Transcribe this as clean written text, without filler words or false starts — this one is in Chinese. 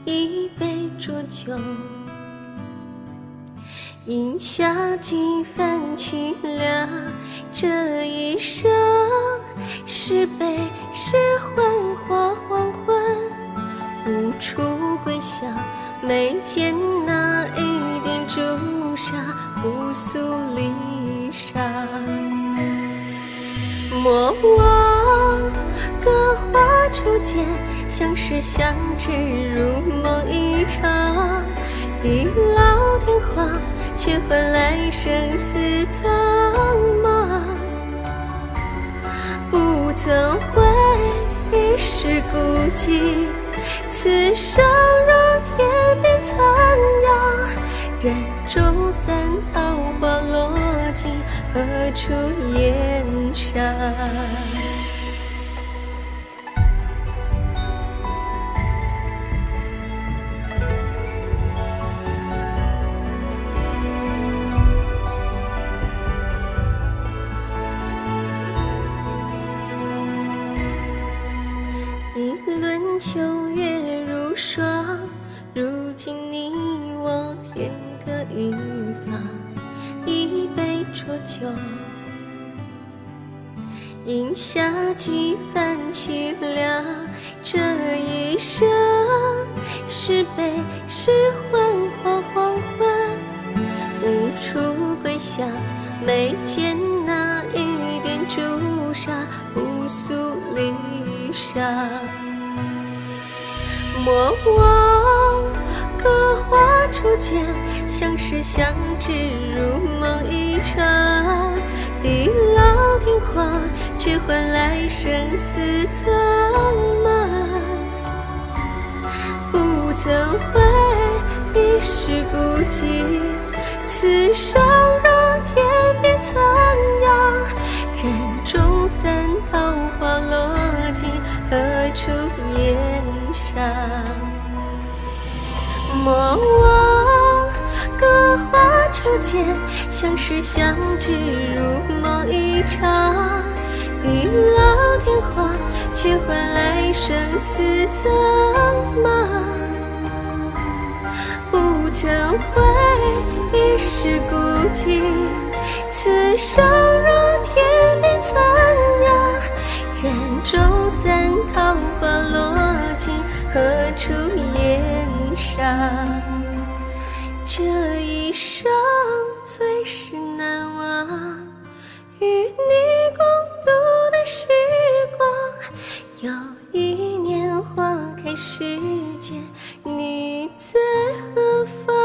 一杯浊酒，饮下几番凄凉。这一生是悲是欢花黄昏，无处归乡，没见那一点朱砂，互诉离殇。莫忘隔花初见，相识相知如梦一场。地老天荒，却换来生死苍茫。不曾回忆是孤寂，此生若天边残阳。人中散，桃花落尽，何处言伤？一轮秋月如霜，如今你我天各一方。一杯浊酒，饮下几番凄凉。这一生是悲是欢花黄昏，无处归乡，没见那一点朱砂，互诉离殇。莫忘隔花初见，相识相知如梦一场。地老天荒，却换来生死苍茫。不曾回忆是孤寂，此生若天边残阳。人中散，桃花落尽，何处言伤？莫忘隔花初见，相识相知如梦一场。地老天荒，却换来生死苍茫。不曾回忆是孤寂，此生若天边残阳。人中散，桃花落尽，何处言伤？这一生最是难忘，与你共度的时光。有一年花开时节，你在何方？